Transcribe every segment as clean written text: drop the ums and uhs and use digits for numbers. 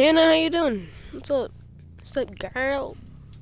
Hannah, how you doing? What's up? What's up, girl?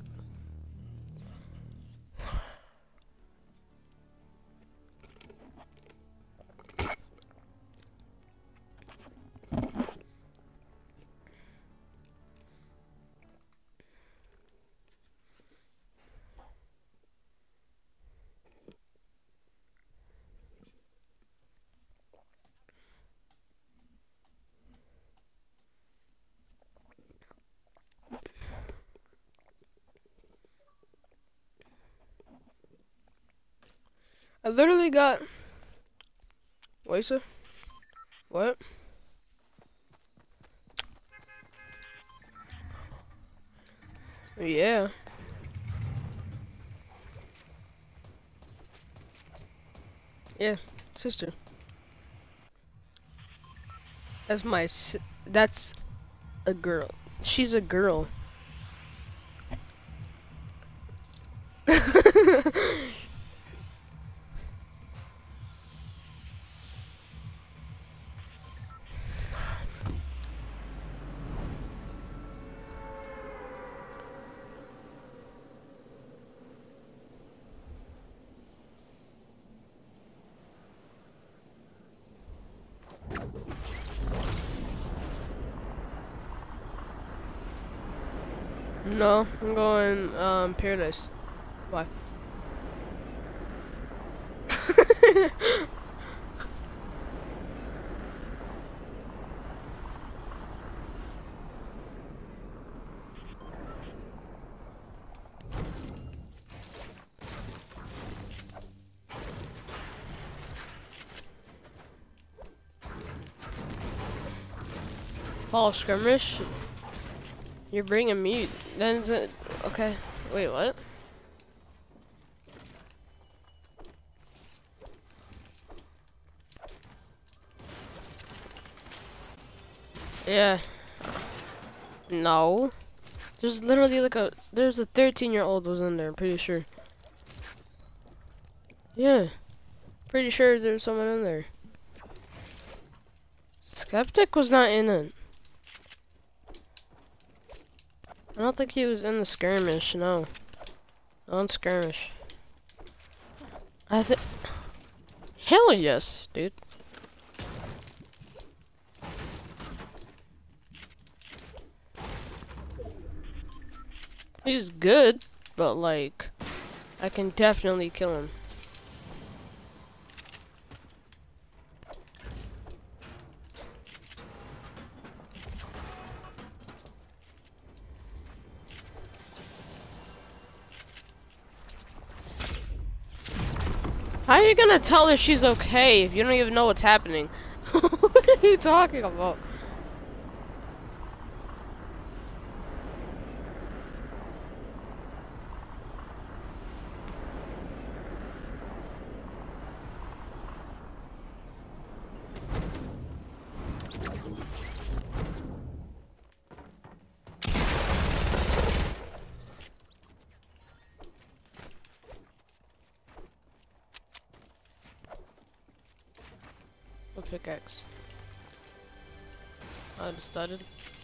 I literally got. Wait, sir. What? Yeah. Yeah, sister. That's a girl. She's a girl. No, I'm going Paradise. Why? Fall skirmish. You're bringing me. Then is it okay? Wait, what? Yeah. No. There's literally like there's a 13-year-old was in there, I'm pretty sure. Yeah. Pretty sure there's someone in there. Skeptic was not in it. I don't think he was in the skirmish, no. On skirmish. I think. Hell yes, dude. He's good, but like, I can definitely kill him. How are you gonna tell her she's okay if you don't even know what's happening? What are you talking about? What's pickaxe? I just started.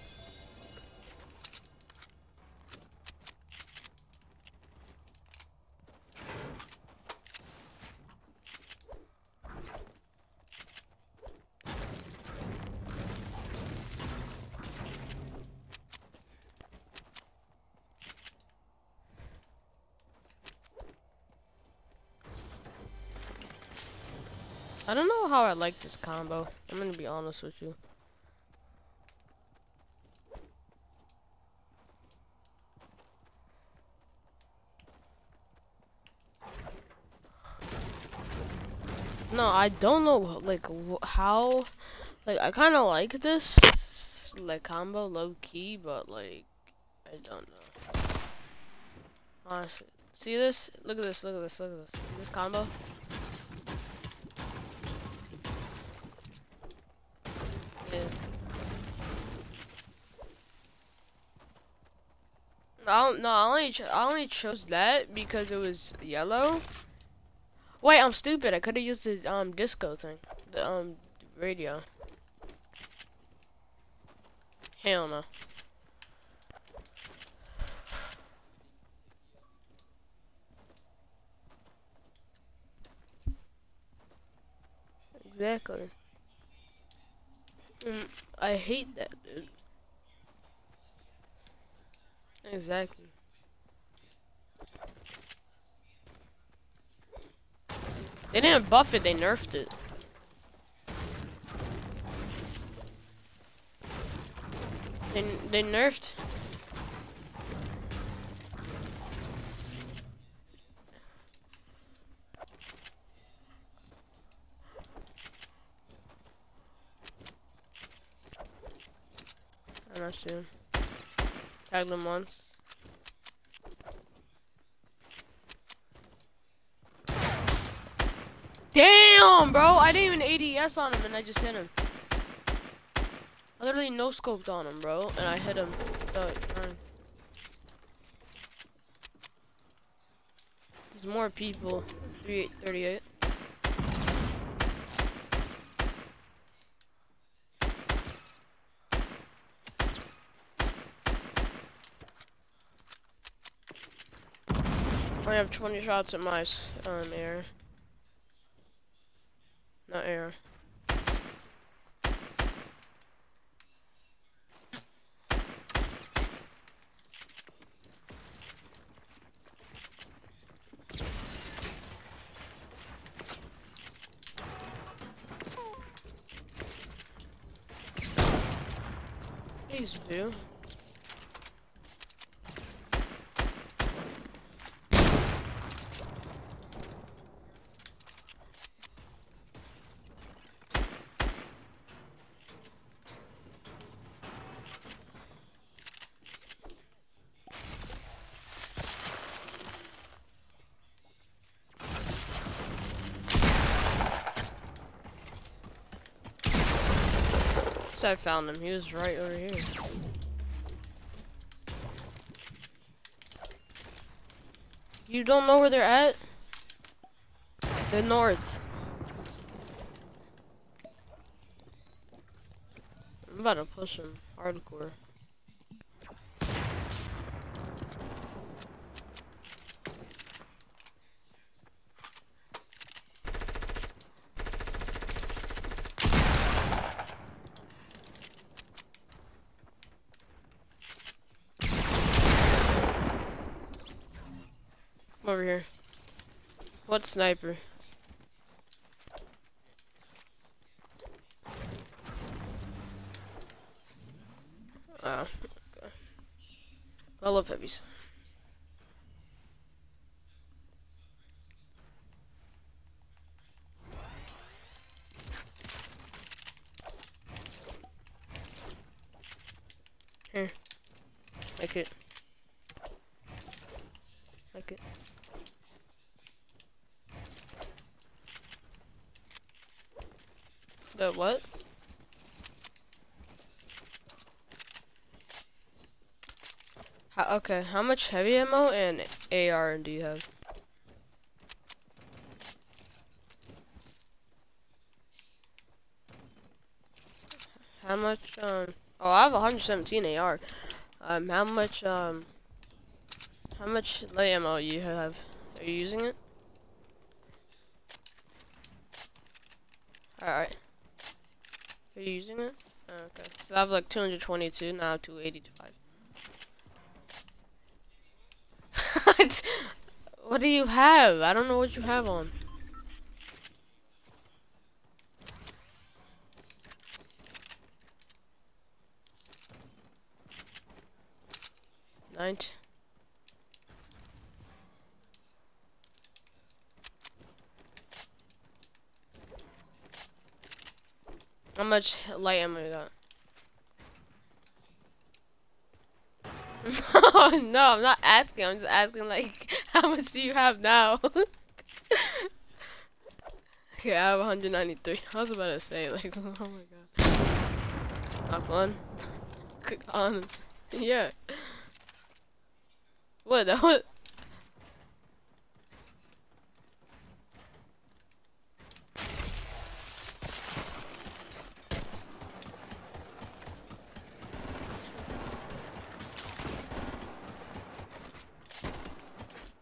I don't know how I like this combo. I'm gonna be honest with you. No, I don't know like how. Like I kind of like this like combo low key, but like I don't know. Honestly, see this? Look at this! Look at this! Look at this! This combo. Yeah. I only chose that because it was yellow. Wait, I'm stupid. I could have used the disco thing, the radio. Hell no. Exactly. I hate that, dude. Exactly. They didn't buff it, they nerfed it. They nerfed. I'm not sure. Tagged them once. Damn, bro! I didn't even ADS on him and I just hit him. I literally no scoped on him, bro, and I hit him. There's more people. 38. I have 20 shots at my air. Not air. Please do. So I found him. He was right over here. You don't know where they're at? They're north. I'm about to push him hardcore. Over here. What sniper? Oh, okay. I love heavies. Here. Like it. Like it. The what? Okay, how much heavy ammo and AR do you have? How much, oh, I have 117 AR. How much light ammo you have? Are you using it? Alright. Are you using it? Oh, okay. So I have like 222, now 285. What do you have? I don't know what you have on. Night. How much light ammo you got? No, I'm not asking. I'm just asking, like, how much do you have now? Okay, I have 193. I was about to say, like, oh my god. Not fun. Honest. Yeah. What? What?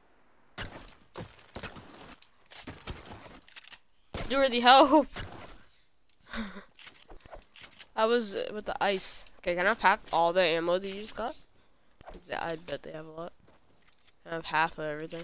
You already help. I was with the ice. Okay, can I have all the ammo that you just got? 'Cause I bet they have a lot. I have half of everything.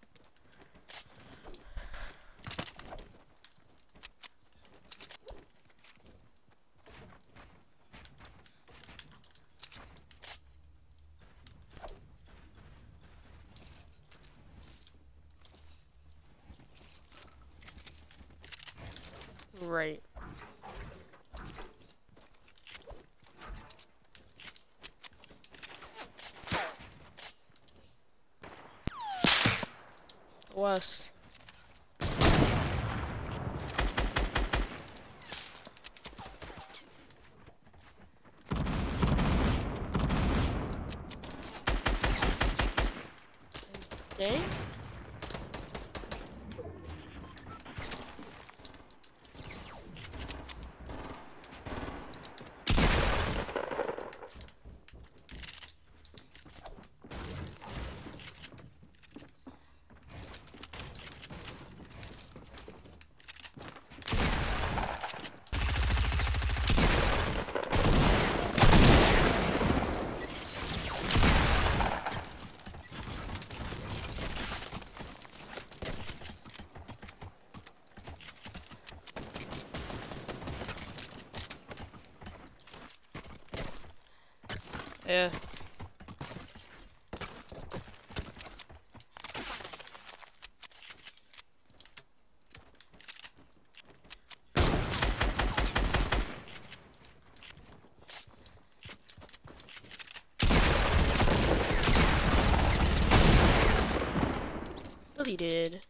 Right. West. Dang. Yeah. Deleted.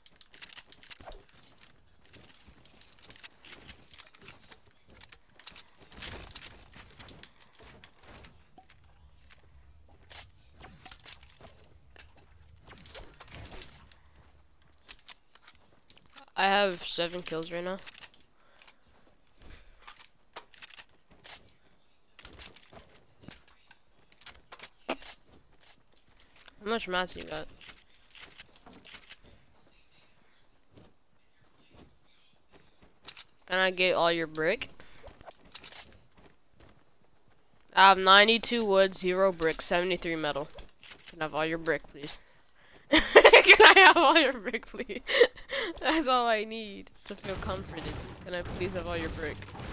I have 7 kills right now. How much mats you got? Can I get all your brick? I have 92 wood, 0 brick, 73 metal. Can I have all your brick, please? Can I have all your brick, please? That's all I need to feel comforted. Can I please have all your brick?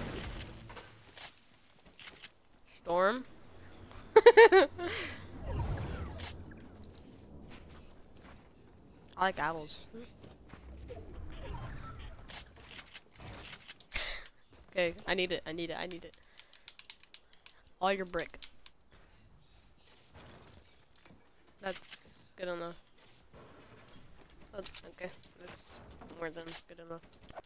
Storm? I like owls. Okay, I need it, I need it, I need it. All your brick. That's good enough. Oh, okay, that's more than good enough.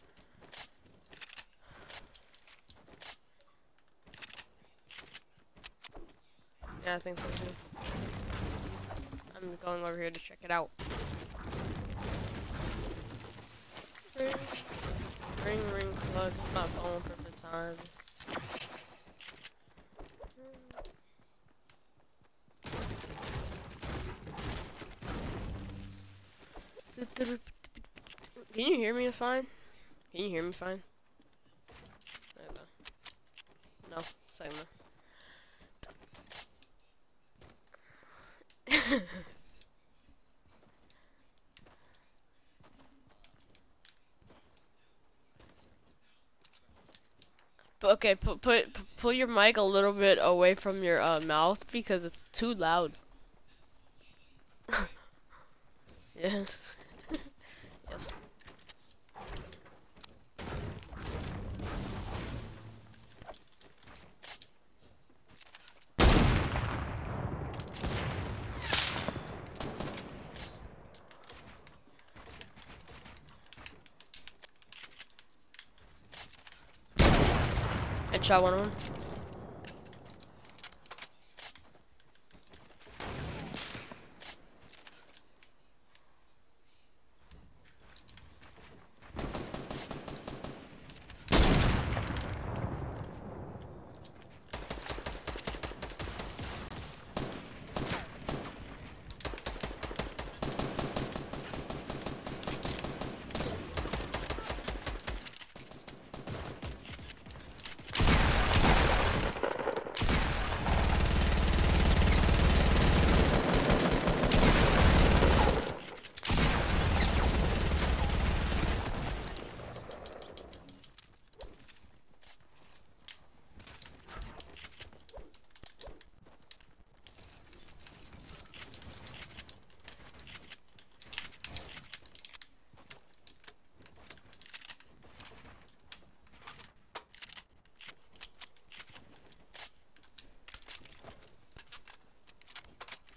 Yeah, I think so too. I'm going over here to check it out. Ring plug, my phone for the time. Can you hear me fine? Can you hear me fine? No, segment. Okay, pull your mic a little bit away from your mouth because it's too loud. Yes. Yes. Headshot one of them.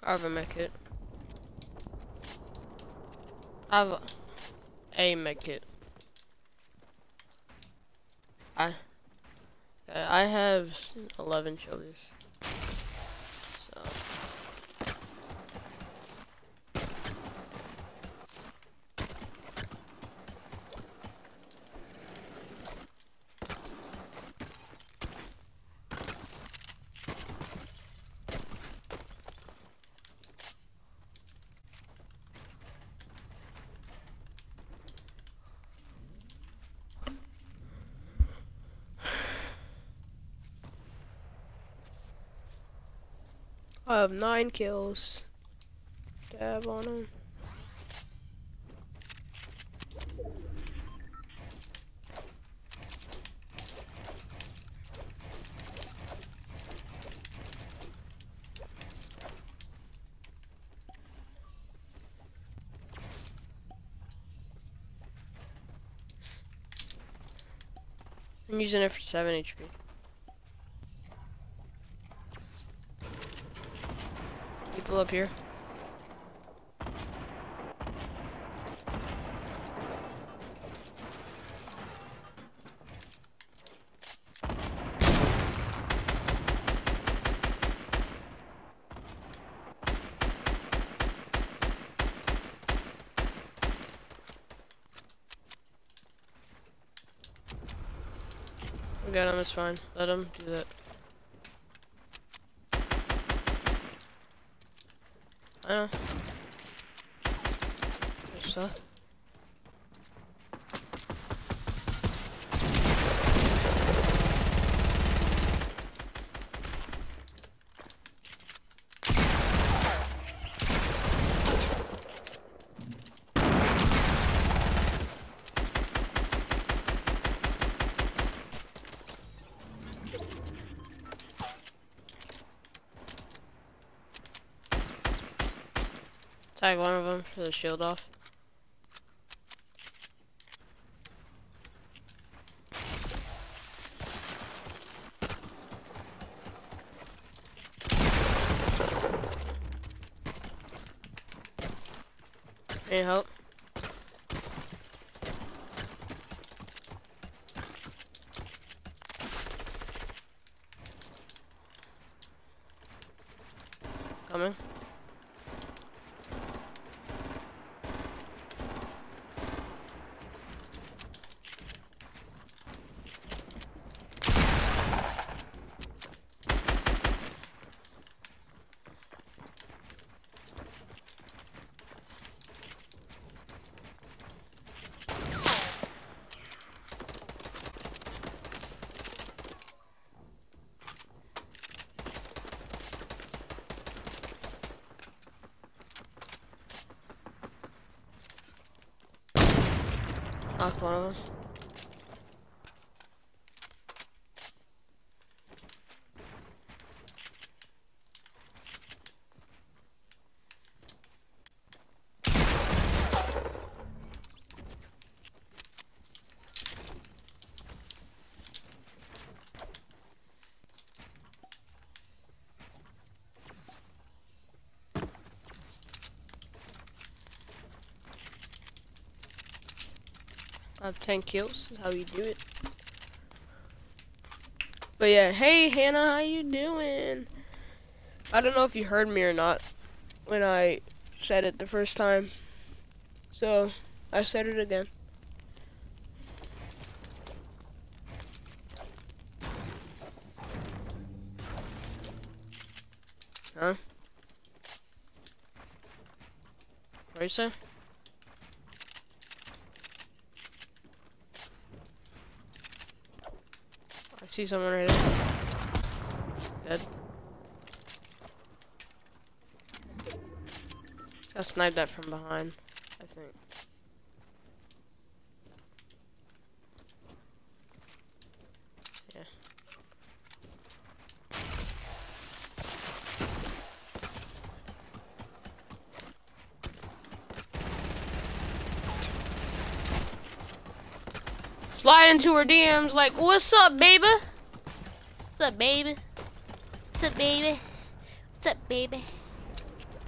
I have a mech kit. I have a mech kit. I have 11 shoulders. So. I have 9 kills. Dab on him. I'm using it for 7 HP. People up here. We got him, it's fine. Let him do that. I know. There's stuff. Tag one of them for the shield off. Any help? Coming. Knocked one of them. I have 10 kills, is how you do it. But yeah, hey Hannah, how you doing? I don't know if you heard me or not when I said it the first time. So, I said it again. Huh? What you say? I see someone right there. Dead. I sniped that from behind, I think. Yeah. Slide into her DMs like, what's up, baby? What's up, baby? What's up, baby? What's up, baby?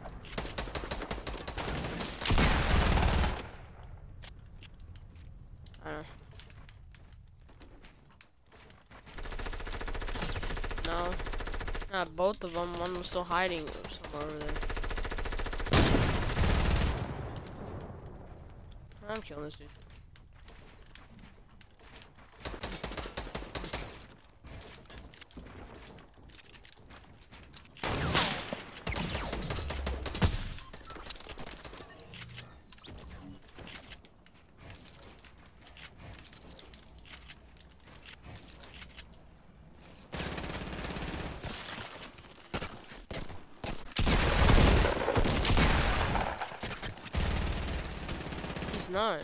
I don't know. No. Not both of them. One was still hiding somewhere over there. I'm killing this dude. He's not.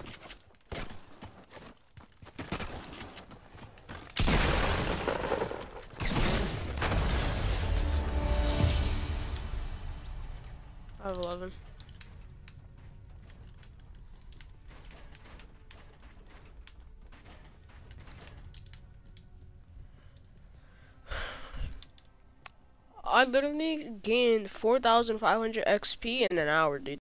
I have 11. I literally gained 4,500 XP in an hour, dude.